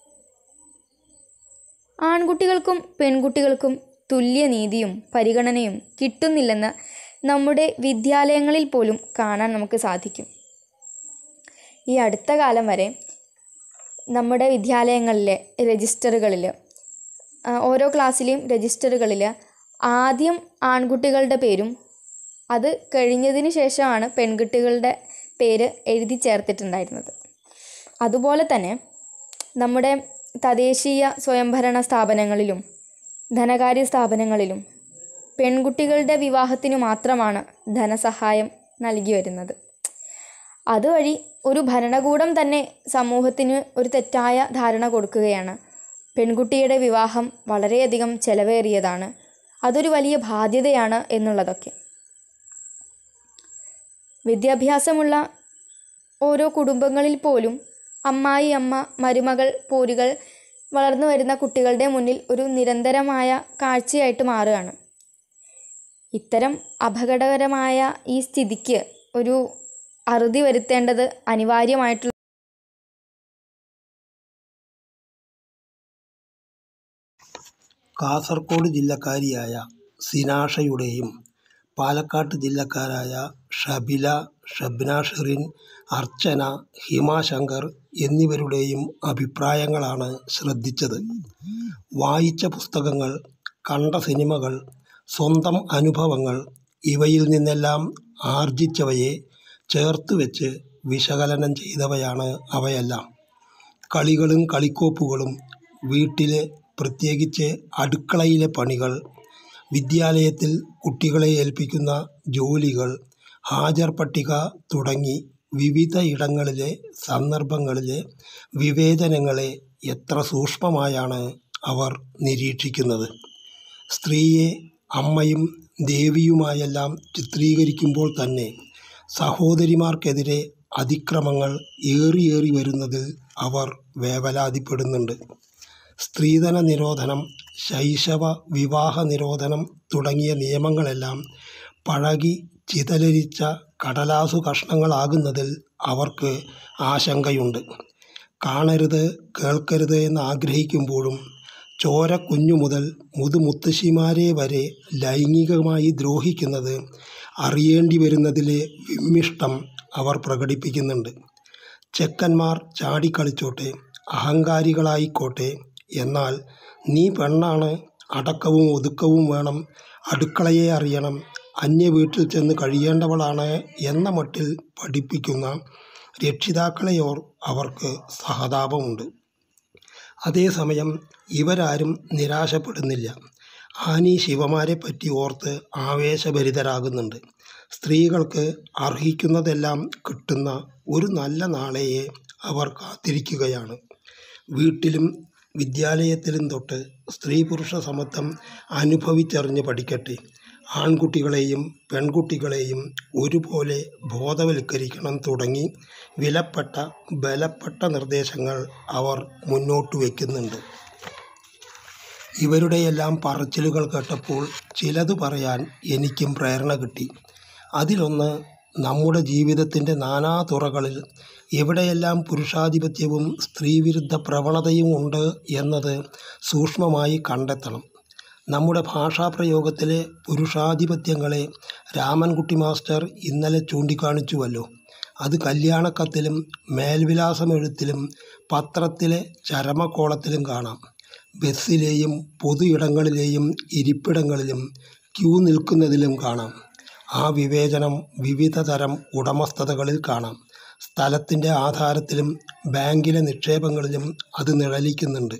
ആൺകുട്ടികൾക്കും പെൺകുട്ടികൾക്കും തുല്യ നീതിയും പരിഗണനയും കിട്ടുന്നില്ലെന്ന് നമ്മുടെ വിദ്യാലയങ്ങളിൽ പോലും കാണാൻ നമുക്ക് സാധിക്കും. ഈ അടുത്ത കാലം വരെ നമ്മുടെ വിദ്യാലയങ്ങളിലെ രജിസ്റ്ററുകളിൽ, ഓരോ ക്ലാസ്സിലെയും രജിസ്റ്ററുകളിൽ ആദ്യം ആൺകുട്ടികളുടെ പേരും അത് കഴിഞ്ഞതിന് ശേഷമാണ് പെൺകുട്ടികളുടെ പേര് എഴുതി ചേർത്തിട്ടുണ്ടായിരുന്നത്. അതുപോലെ തന്നെ നമ്മുടെ തദ്ദേശീയ സ്വയംഭരണ സ്ഥാപനങ്ങളിലും ധനകാര്യ സ്ഥാപനങ്ങളിലും പെൺകുട്ടികളുടെ വിവാഹത്തിനു മാത്രമാണ് ധനസഹായം നൽകി വരുന്നത്. അതുവഴി ഒരു ഭരണകൂടം തന്നെ സമൂഹത്തിന് ഒരു തെറ്റായ ധാരണ കൊടുക്കുകയാണ്. പെൺകുട്ടിയുടെ വിവാഹം വളരെയധികം ചെലവേറിയതാണ്, അതൊരു വലിയ ബാധ്യതയാണ് എന്നുള്ളതൊക്കെ. വിദ്യാഭ്യാസമുള്ള ഓരോ കുടുംബങ്ങളിൽ പോലും അമ്മായി, അമ്മ, മരുമകൾ പോരുകൾ വളർന്നു വരുന്ന കുട്ടികളുടെ മുന്നിൽ ഒരു നിരന്തരമായ കാഴ്ചയായിട്ട് മാറുകയാണ്. ഇത്തരം അപകടകരമായ ഈ സ്ഥിതിക്ക് ഒരു അറുതി വരുത്തേണ്ടത് അനിവാര്യമായിട്ടുള്ള കാസർഗോഡ് ജില്ലക്കാരിയായ സിനാഷയുടെയും പാലക്കാട് ജില്ലക്കാരായ ഷബില, ഷബ്ന ഷെറിൻ, അർച്ചന, ഹിമ ശങ്കർ എന്നിവരുടെയും അഭിപ്രായങ്ങളാണ് ശ്രദ്ധിച്ചത്. വായിച്ച പുസ്തകങ്ങൾ, കണ്ട സിനിമകൾ, സ്വന്തം അനുഭവങ്ങൾ ഇവയിൽ നിന്നെല്ലാം ആർജിച്ചവയെ ചേർത്ത് വെച്ച് വിശകലനം ചെയ്തവയാണ് അവയെല്ലാം. കളികളും കളിക്കോപ്പുകളും, വീട്ടിലെ പ്രത്യേകിച്ച് അടുക്കളയിലെ പണികൾ, വിദ്യാലയത്തിൽ കുട്ടികളെ ഏൽപ്പിക്കുന്ന ജോലികൾ, ഹാജർ പട്ടിക തുടങ്ങി വിവിധ ഇടങ്ങളിലെ സന്ദർഭങ്ങളിലെ വിവേചനങ്ങളെ എത്ര സൂക്ഷ്മമായാണ് അവർ നിരീക്ഷിക്കുന്നത്. സ്ത്രീയെ അമ്മയും ദേവിയുമായെല്ലാം ചിത്രീകരിക്കുമ്പോൾ തന്നെ സഹോദരിമാർക്കെതിരെ അതിക്രമങ്ങൾ ഏറിയേറി വരുന്നതിൽ അവർ വേവലാതിപ്പെടുന്നുണ്ട്. സ്ത്രീധന നിരോധനം, ശൈശവ വിവാഹ നിരോധനം തുടങ്ങിയ നിയമങ്ങളെല്ലാം പഴകി ചിതലരിച്ച കടലാസു കഷ്ണങ്ങളാകുന്നതിൽ അവർക്ക് ആശങ്കയുണ്ട്. കാണരുത് കേൾക്കരുത് എന്ന് ആഗ്രഹിക്കുമ്പോഴും ചോര കുഞ്ഞു മുതൽ മുതുമുത്തശ്ശിമാരെ വരെ ലൈംഗികമായി ദ്രോഹിക്കുന്നത് അറിയേണ്ടി വരുന്നതിലെ വിമ്മിഷ്ടം അവർ പ്രകടിപ്പിക്കുന്നുണ്ട്. ചെക്കന്മാർ ചാടിക്കളിച്ചോട്ടെ, അഹങ്കാരികളായിക്കോട്ടെ, എന്നാൽ നീ പെണ്ണാണ്, അടക്കവും ഒതുക്കവും വേണം, അടുക്കളയെ അറിയണം, അന്യ വീട്ടിൽ ചെന്ന് കഴിയേണ്ടവളാണ് എന്ന മട്ടിൽ പഠിപ്പിക്കുന്ന രക്ഷിതാക്കളെയോർ അവർക്ക് സഹതാപമുണ്ട്. അതേസമയം ഇവരാരും നിരാശപ്പെടുന്നില്ല. ആനി ശിവമാരെപ്പറ്റി ഓർത്ത് ആവേശഭരിതരാകുന്നുണ്ട്. സ്ത്രീകൾക്ക് അർഹിക്കുന്നതെല്ലാം കിട്ടുന്ന ഒരു നല്ല നാളെയെ അവർ കാത്തിരിക്കുകയാണ്. വീട്ടിലും വിദ്യാലയത്തിലും തൊട്ട് സ്ത്രീ പുരുഷ സമത്വം അനുഭവിച്ചറിഞ്ഞ് പഠിക്കട്ടെ. ആൺകുട്ടികളെയും പെൺകുട്ടികളെയും ഒരുപോലെ ബോധവൽക്കരിക്കണം തുടങ്ങി വിലപ്പെട്ട ബലപ്പെട്ട നിർദ്ദേശങ്ങൾ അവർ മുന്നോട്ട് വയ്ക്കുന്നുണ്ട്. ഇവരുടെയെല്ലാം പറച്ചിലുകൾ കേട്ടപ്പോൾ ചിലത് പറയാൻ എനിക്കും പ്രേരണ കിട്ടി. അതിലൊന്ന്, നമ്മുടെ ജീവിതത്തിൻ്റെ നാനാതുറകളിൽ എവിടെയെല്ലാം പുരുഷാധിപത്യവും സ്ത്രീവിരുദ്ധ പ്രവണതയും ഉണ്ട് എന്നത് സൂക്ഷ്മമായി കണ്ടെത്തണം. നമ്മുടെ ഭാഷാപ്രയോഗത്തിലെ പുരുഷാധിപത്യങ്ങളെ രാമൻകുട്ടി മാസ്റ്റർ ഇന്നലെ ചൂണ്ടിക്കാണിച്ചുവല്ലോ. അത് കല്യാണക്കത്തിലും മേൽവിലാസമെഴുത്തിലും പത്രത്തിലെ ചരമക്കോളത്തിലും കാണാം. ബസ്സിലെയും പൊതു ഇടങ്ങളിലെയും ഇരിപ്പിടങ്ങളിലും ക്യൂ നിൽക്കുന്നതിലും കാണാം. ആ വിവേചനം വിവിധ തരം ഉടമസ്ഥതകളിൽ കാണാം. സ്ഥലത്തിൻ്റെ ആധാരത്തിലും ബാങ്കിലെ നിക്ഷേപങ്ങളിലും അത് നിഴലിക്കുന്നുണ്ട്.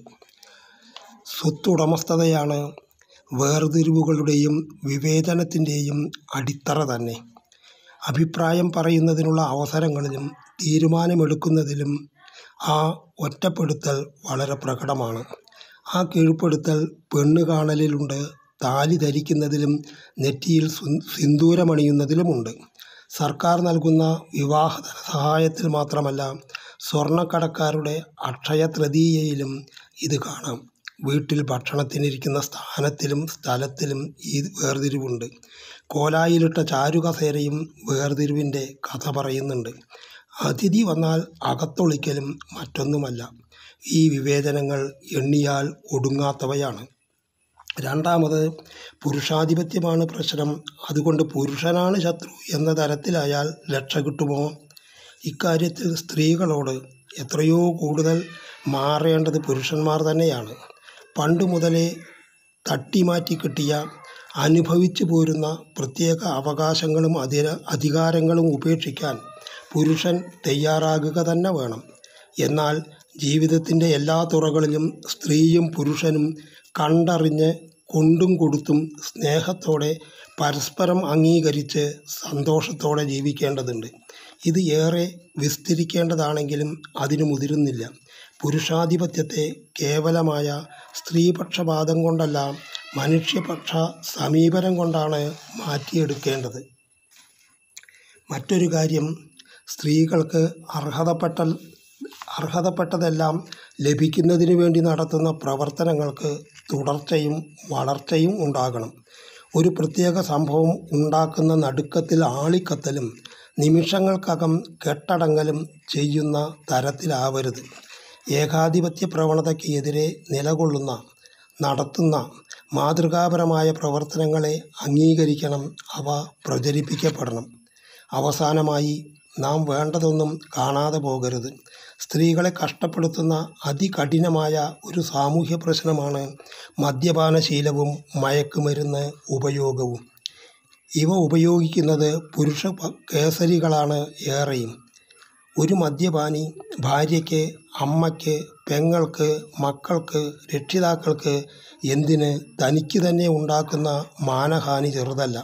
സ്വത്തുടമസ്ഥതയാണ് വേർതിരിവുകളുടെയും വിവേചനത്തിൻ്റെയും അടിത്തറ തന്നെ. അഭിപ്രായം പറയുന്നതിനുള്ള അവസരങ്ങളിലും തീരുമാനമെടുക്കുന്നതിലും ആ ഒറ്റപ്പെടുത്തൽ വളരെ പ്രകടമാണ്. ആ കീഴ്പ്പെടുത്തൽ പെണ്ണ് കാണലിലുണ്ട്, താലി ധരിക്കുന്നതിലും നെറ്റിയിൽ സിന്ദൂരമണിയുന്നതിലുമുണ്ട്. സർക്കാർ നൽകുന്ന വിവാഹധന സഹായത്തിൽ മാത്രമല്ല, സ്വർണ്ണക്കടക്കാരുടെ അക്ഷയ തൃതീയയിലും ഇത് കാണാം. വീട്ടിൽ ഭക്ഷണത്തിനിരിക്കുന്ന സ്ഥാനത്തിലും സ്ഥലത്തിലും ഈ വേർതിരിവുണ്ട്. കോലായിലിട്ട ചാരുകസേരയും വേർതിരിവിൻ്റെ കഥ പറയുന്നുണ്ട്. അതിഥി വന്നാൽ അകത്തൊളിക്കലും മറ്റൊന്നുമല്ല. ഈ വിവേചനങ്ങൾ എണ്ണിയാൽ ഒടുങ്ങാത്തവയാണ്. രണ്ടാമത്, പുരുഷാധിപത്യമാണ് പ്രശ്നം, അതുകൊണ്ട് പുരുഷനാണ് ശത്രു എന്ന തരത്തിലായാൽ രക്ഷ കിട്ടുമോ? ഇക്കാര്യത്തിൽ സ്ത്രീകളോട് എത്രയോ കൂടുതൽ മാറേണ്ടത് പുരുഷന്മാർ തന്നെയാണ്. പണ്ടു മുതലേ തട്ടിമാറ്റി കിട്ടിയ, അനുഭവിച്ചു പോരുന്ന പ്രത്യേക അവകാശങ്ങളും അധിര അധികാരങ്ങളും ഉപേക്ഷിക്കാൻ പുരുഷൻ തയ്യാറാകുക തന്നെ വേണം. എന്നാൽ ജീവിതത്തിൻ്റെ എല്ലാ തുറകളിലും സ്ത്രീയും പുരുഷനും കണ്ടറിഞ്ഞ് കൊണ്ടും കൊടുത്തും സ്നേഹത്തോടെ പരസ്പരം അംഗീകരിച്ച് സന്തോഷത്തോടെ ജീവിക്കേണ്ടതുണ്ട്. ഇത് ഏറെ വിസ്തരിക്കേണ്ടതാണെങ്കിലും അതിന് മുതിരുന്നില്ല. പുരുഷാധിപത്യത്തെ കേവലമായ സ്ത്രീപക്ഷപാതം കൊണ്ടല്ല, മനുഷ്യപക്ഷ സമീപനം കൊണ്ടാണ് മാറ്റിയെടുക്കേണ്ടത്. മറ്റൊരു കാര്യം, സ്ത്രീകൾക്ക് അർഹതപ്പെട്ട അർഹതപ്പെട്ടതെല്ലാം ലഭിക്കുന്നതിന് വേണ്ടി നടത്തുന്ന പ്രവർത്തനങ്ങൾക്ക് തുടർച്ചയും വളർച്ചയും ഉണ്ടാകണം. ഒരു പ്രത്യേക സംഭവം ഉണ്ടാക്കുന്ന നടുക്കത്തിൽ ആളിക്കത്തലും നിമിഷങ്ങൾക്കകം കെട്ടടങ്ങലും ചെയ്യുന്ന തരത്തിലാവരുത്. ഏകാധിപത്യ പ്രവണതയ്ക്ക് എതിരെ നിലകൊള്ളുന്ന, നടത്തുന്ന മാതൃകാപരമായ പ്രവർത്തനങ്ങളെ അംഗീകരിക്കണം, അവ പ്രചരിപ്പിക്കപ്പെടണം. അവസാനമായി, നാം വേണ്ടതൊന്നും കാണാതെ പോകരുത്. സ്ത്രീകളെ കഷ്ടപ്പെടുത്തുന്ന അതികഠിനമായ ഒരു സാമൂഹ്യ പ്രശ്നമാണ് മദ്യപാനശീലവും മയക്കുമരുന്ന് ഉപയോഗവും. ഇവ ഉപയോഗിക്കുന്നത് പുരുഷ കേസരികളാണ് ഏറെയും. ഒരു മദ്യപാനി ഭാര്യയ്ക്ക്, അമ്മയ്ക്ക്, പെങ്ങൾക്ക്, മക്കൾക്ക്, രക്ഷിതാക്കൾക്ക്, എന്തിന് തനിക്ക് തന്നെ ഉണ്ടാക്കുന്ന മാനഹാനി ചെറുതല്ല.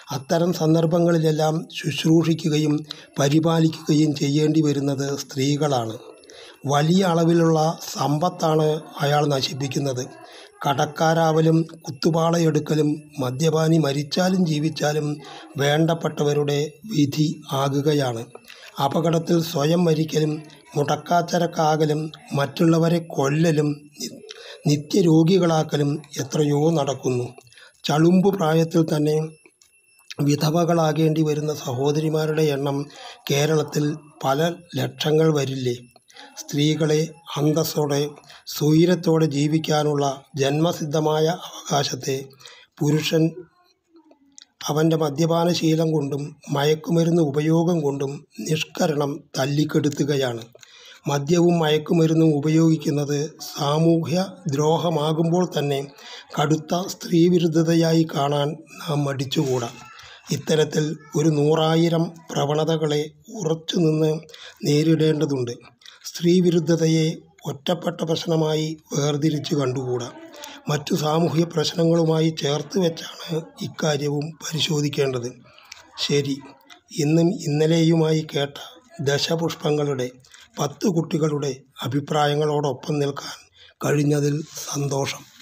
അത്തരം സന്ദർഭങ്ങളിലെല്ലാം ശുശ്രൂഷിക്കുകയും പരിപാലിക്കുകയും ചെയ്യേണ്ടി വരുന്നത് സ്ത്രീകളാണ്. വലിയ അളവിലുള്ള സമ്പത്താണ് അയാൾ നശിപ്പിക്കുന്നത്. കടക്കാരാവലും കുത്തുപാളയെടുക്കലും മദ്യപാനി മരിച്ചാലും ജീവിച്ചാലും വേണ്ടപ്പെട്ടവരുടെ വിധി ആകുകയാണ്. അപകടത്തിൽ സ്വയം മരിക്കലും മുടക്കാച്ചരക്കാകലും മറ്റുള്ളവരെ കൊല്ലലും നിത്യരോഗികളാക്കലും എത്രയോ നടക്കുന്നു. ചളുമ്പു പ്രായത്തിൽ തന്നെ വിധവകളാകേണ്ടി വരുന്ന സഹോദരിമാരുടെ എണ്ണം കേരളത്തിൽ പല ലക്ഷങ്ങൾ വരില്ലേ? സ്ത്രീകളെ അന്തസ്സോടെ സ്വൈരത്തോടെ ജീവിക്കാനുള്ള ജന്മസിദ്ധമായ അവകാശത്തെ പുരുഷൻ അവൻ്റെ മദ്യപാനശീലം കൊണ്ടും മയക്കുമരുന്ന് ഉപയോഗം കൊണ്ടും നിഷ്കരണം തല്ലിക്കെടുത്തുകയാണ്. മദ്യവും മയക്കുമരുന്നും ഉപയോഗിക്കുന്നത് സാമൂഹ്യ ദ്രോഹമാകുമ്പോൾ തന്നെ കടുത്ത സ്ത്രീവിരുദ്ധതയായി കാണാൻ നാം മടിച്ചുകൂടാ. ഇത്തരത്തിൽ ഒരു നൂറായിരം പ്രവണതകളെ ഉറച്ചുനിന്ന് നേരിടേണ്ടതുണ്ട്. സ്ത്രീവിരുദ്ധതയെ ഒറ്റപ്പെട്ട പ്രശ്നമായി വേർതിരിച്ച് കണ്ടുകൂടാ. മറ്റു സാമൂഹ്യ പ്രശ്നങ്ങളുമായി ചേർത്ത് വെച്ചാണ് ഇക്കാര്യവും പരിശോധിക്കേണ്ടത്. ശരി, ഇന്നും ഇന്നലെയുമായി കേട്ട ദശപുഷ്പങ്ങളുടെ പത്ത് കുട്ടികളുടെ അഭിപ്രായങ്ങളോടൊപ്പം നിൽക്കാൻ കഴിഞ്ഞതിൽ സന്തോഷം.